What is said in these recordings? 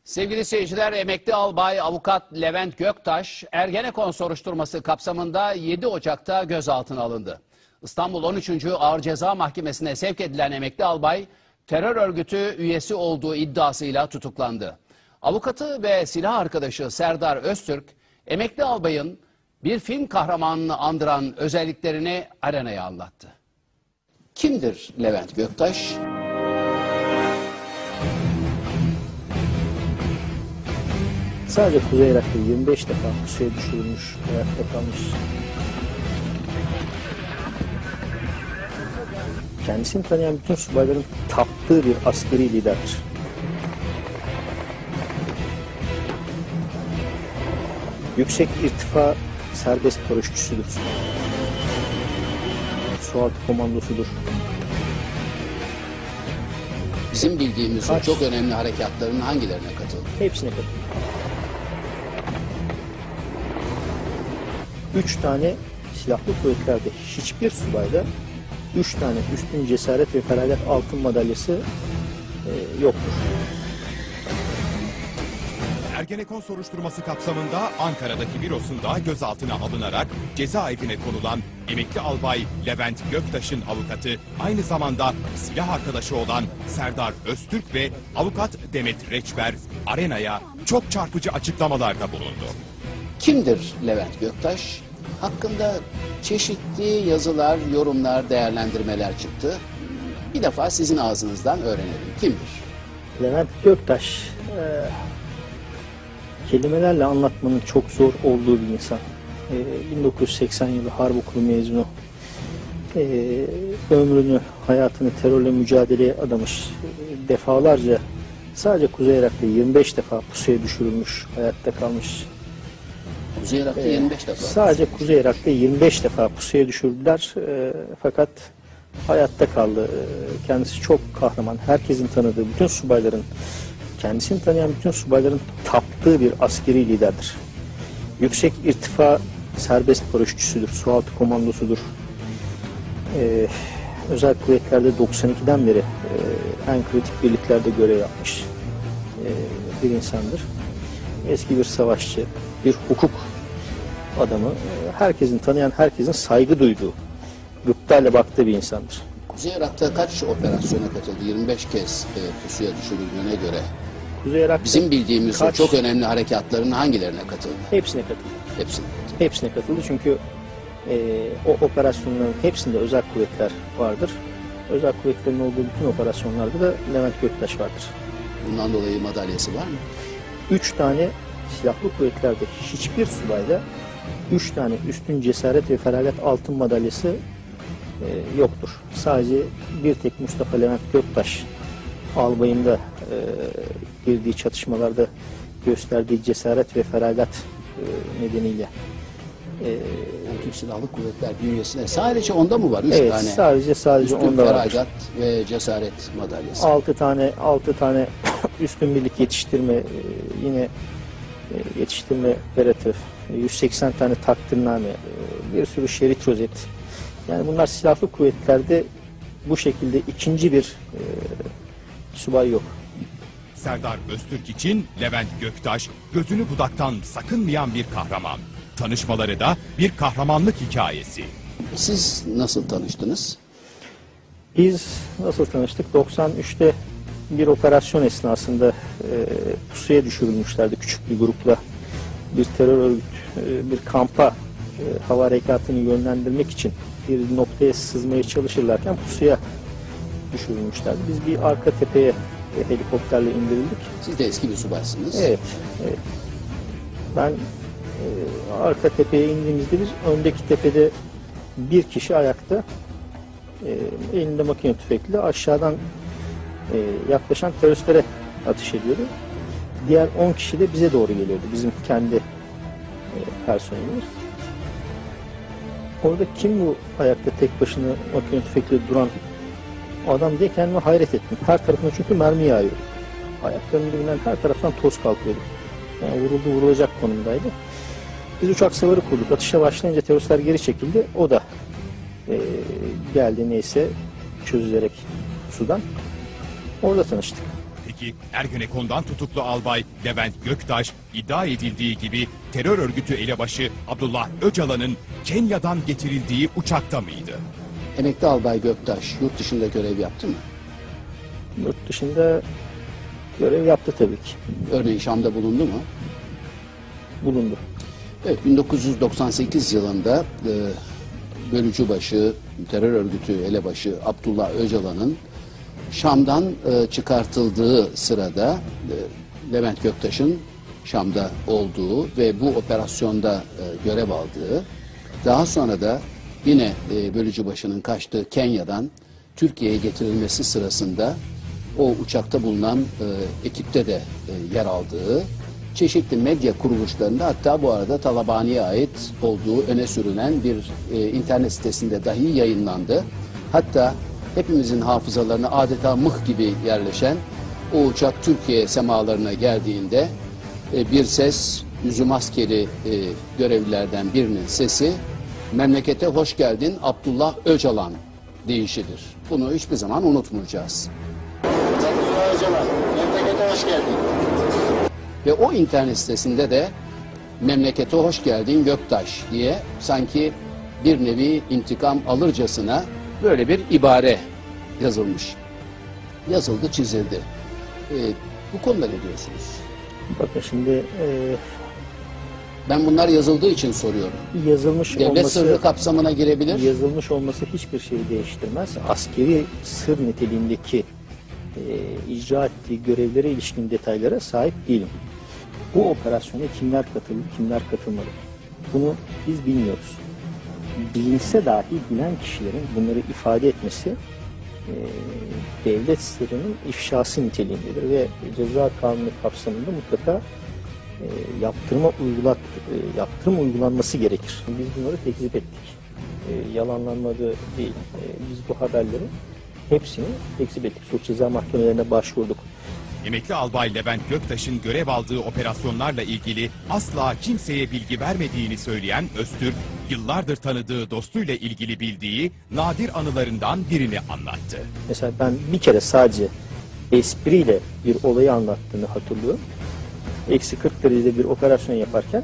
Sevgili seyirciler, emekli albay avukat Levent Göktaş, Ergenekon soruşturması kapsamında 7 Ocak'ta gözaltına alındı. İstanbul 13. Ağır Ceza Mahkemesi'ne sevk edilen emekli albay, terör örgütü üyesi olduğu iddiasıyla tutuklandı. Avukatı ve silah arkadaşı Serdar Öztürk, emekli albayın bir film kahramanını andıran özelliklerini Arena'ya anlattı. Kimdir Levent Göktaş? Sadece Kuzey Irak'ta 25 defa pusuya düşürülmüş, hayatta kalmış. Kendisini tanıyan bütün subayların taptığı bir askeri liderdir. Yüksek irtifa serbest paraşütçüsüdür. Sualtı komandosudur. Bizim bildiğimiz çok önemli harekatların hangilerine katıldı? Hepsine katıldı. 3 tane silahlı kuvvetlerde hiçbir subayda 3 tane üstün cesaret ve feragat altın madalyası yoktur. Ergenekon soruşturması kapsamında Ankara'daki bürosunda gözaltına alınarak cezaevine konulan emekli albay Levent Göktaş'ın avukatı, aynı zamanda silah arkadaşı olan Serdar Öztürk ve avukat Demet Reçber, Arena'ya çok çarpıcı açıklamalarda bulundu. Kimdir Levent Göktaş? Hakkında çeşitli yazılar, yorumlar, değerlendirmeler çıktı. Bir defa sizin ağzınızdan öğrenelim. Kimdir? Levent Göktaş, kelimelerle anlatmanın çok zor olduğu bir insan. 1980 yılı Harp Okulu mezunu. Ömrünü, hayatını terörle mücadeleye adamış. Defalarca sadece Kuzey Irak'ta 25 defa pusuya düşürülmüş, hayatta kalmış. Kuzey Irak'ta 25 defa. Sadece Kuzey Irak'ta 25 defa pusuya düşürdüler. Fakat hayatta kaldı. Kendisi çok kahraman. Herkesin tanıdığı, bütün subayların, kendisini tanıyan bütün subayların taptığı bir askeri liderdir. Yüksek irtifa serbest paraşütçüsüdür. Sualtı komandosudur. Özel kuvvetlerde 92'den beri en kritik birliklerde görev yapmış bir insandır. Eski bir savaşçı, bir hukuk adamı, herkesin tanıyan, herkesin saygı duyduğu, gıptayla baktığı bir insandır. Kuzey Irak'ta kaç operasyona katıldı? 25 kez pusuya düşürüldüğüne göre. Kuzey Irak'ta bizim bildiğimiz çok önemli harekatların hangilerine katıldı? Hepsine katıldı. Hepsine katıldı. Hepsine katıldı çünkü o operasyonların hepsinde özel kuvvetler vardır. Özel kuvvetlerin olduğu bütün operasyonlarda da Levent Göktaş vardır. Bundan dolayı madalyası var mı? 3 tane silahlı kuvvetlerde hiçbir subayda 3 tane üstün cesaret ve feragat altın madalyası yoktur. Sadece bir tek Mustafa Levent Göktaş albayında girdiği çatışmalarda gösterdiği cesaret ve feragat nedeniyle Türk Silahlı Kuvvetler bünyesine sadece onda mı var? 3 evet, tane sadece üstün onda var. feragat ve cesaret madalyası. 6 tane üstün birlik yetiştirme, yine yetiştirme operatif, 180 tane takdirname, bir sürü şerit rozet. Yani bunlar silahlı kuvvetlerde bu şekilde ikinci bir subay yok. Serdar Öztürk için Levent Göktaş gözünü budaktan sakınmayan bir kahraman. Tanışmaları da bir kahramanlık hikayesi. Siz nasıl tanıştınız? Biz nasıl tanıştık? 93'te bir operasyon esnasında pusuya düşürülmüşlerdi küçük bir grupla. Bir terör örgütü bir kampa hava harekatını yönlendirmek için bir noktaya sızmaya çalışırlarken pusuya düşürülmüşlerdi. Biz bir arka tepeye helikopterle indirildik. Siz de eski bir subaysınız. Evet. Ben arka tepeye indiğimizde biz öndeki tepede bir kişi ayakta elinde makine tüfekle aşağıdan yaklaşan teröristlere atış ediyordu. Diğer 10 kişi de bize doğru geliyordu. Bizim kendi personelimiz. Orada kim bu ayakta tek başına makine tüfekle duran adam diye kendime hayret ettim. Her tarafına çünkü mermi yağıyordu. Ayaklarının dibinden her taraftan toz kalkıyordu. Yani vurulacak konumdaydı. Biz uçak savarı kurduk. Atışa başlayınca teröristler geri çekildi. O da geldi neyse çözülerek sudan. Orada tanıştık. Peki Ergenekon'dan tutuklu albay Levent Göktaş iddia edildiği gibi terör örgütü elebaşı Abdullah Öcalan'ın Kenya'dan getirildiği uçakta mıydı? Emekli albay Göktaş yurt dışında görev yaptı mı? Yurt dışında görev yaptı tabii ki. Örneğin Şam'da bulundu mu? Bulundu. Evet, 1998 yılında bölücübaşı, terör örgütü elebaşı Abdullah Öcalan'ın Şam'dan çıkartıldığı sırada Levent Göktaş'ın Şam'da olduğu ve bu operasyonda görev aldığı, daha sonra da yine bölücübaşının kaçtığı Kenya'dan Türkiye'ye getirilmesi sırasında o uçakta bulunan ekipte de yer aldığı, çeşitli medya kuruluşlarında, hatta bu arada Talabani'ye ait olduğu öne sürülen bir internet sitesinde dahi yayınlandı. Hatta hepimizin hafızalarına adeta mıh gibi yerleşen o uçak Türkiye semalarına geldiğinde bir ses, yüzü maskeli görevlilerden birinin sesi, "Memlekete hoş geldin Abdullah Öcalan" deyişidir. Bunu hiçbir zaman unutmayacağız. Abdullah Öcalan, memlekete hoş geldin. Ve o internet sitesinde de "Memlekete hoş geldin Göktaş" diye sanki bir nevi intikam alırcasına böyle bir ibare yazılmış. Yazıldı, çizildi. Bu konuda ne diyorsunuz? Bakın şimdi Ben bunlar yazıldığı için soruyorum. yazılmış Devlet olması, sırrı kapsamına girebilir. yazılmış olması hiçbir şeyi değiştirmez. Askeri sır niteliğindeki icra ettiği görevlere ilişkin detaylara sahip değilim. Bu operasyona kimler katıldı, kimler katılmadı? Bunu biz bilmiyoruz. Bilinse dahi bilen kişilerin bunları ifade etmesi devlet sırrının ifşası niteliğindedir ve ceza kanunu kapsamında mutlaka yaptırım uygulanması gerekir. Biz bunları tekzip ettik. Yalanlanmadı değil. Biz bu haberlerin hepsini tekzip ettik. Suç ceza mahkemelerine başvurduk. Emekli albay Levent Göktaş'ın görev aldığı operasyonlarla ilgili asla kimseye bilgi vermediğini söyleyen Öztürk, yıllardır tanıdığı dostuyla ilgili bildiği nadir anılarından birini anlattı. Mesela ben bir kere sadece espriyle bir olayı anlattığını hatırlıyorum. Eksi 40 derecede bir operasyon yaparken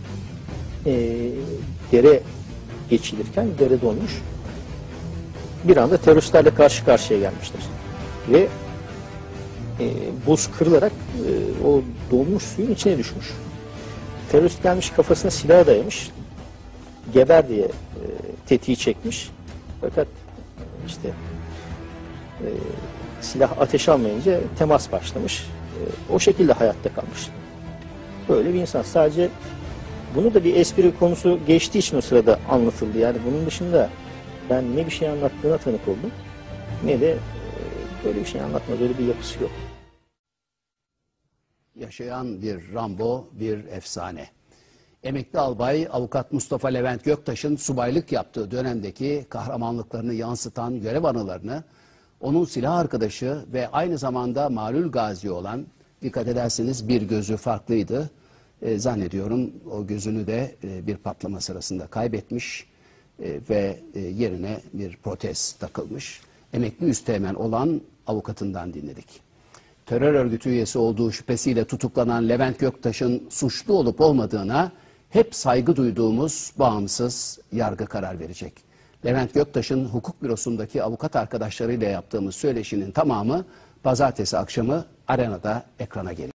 dere geçilirken dere donmuş. Bir anda teröristlerle karşı karşıya gelmişler. Ve buz kırılarak o donmuş suyun içine düşmüş. Terörist gelmiş, kafasına silah dayamış. Geber diye tetiği çekmiş. Fakat işte silah ateş almayınca temas başlamış. O şekilde hayatta kalmış. Böyle bir insan. Sadece bunu da bir espri konusu geçtiği için o sırada anlatıldı. Yani bunun dışında ben ne bir şey anlattığına tanık oldum, ne de böyle bir şey anlatmaz. Öyle bir yapısı yok. Yaşayan bir Rambo, bir efsane. Emekli albay avukat Mustafa Levent Göktaş'ın subaylık yaptığı dönemdeki kahramanlıklarını yansıtan görev anılarını, onun silah arkadaşı ve aynı zamanda malul gazi olan, dikkat ederseniz bir gözü farklıydı. Zannediyorum o gözünü de bir patlama sırasında kaybetmiş ve yerine bir protez takılmış. Emekli üsteğmen olan avukatından dinledik. Terör örgütü üyesi olduğu şüphesiyle tutuklanan Levent Göktaş'ın suçlu olup olmadığına hep saygı duyduğumuz bağımsız yargı karar verecek. Levent Göktaş'ın hukuk bürosundaki avukat arkadaşlarıyla yaptığımız söyleşinin tamamı pazartesi akşamı Arena'da ekrana gelecek.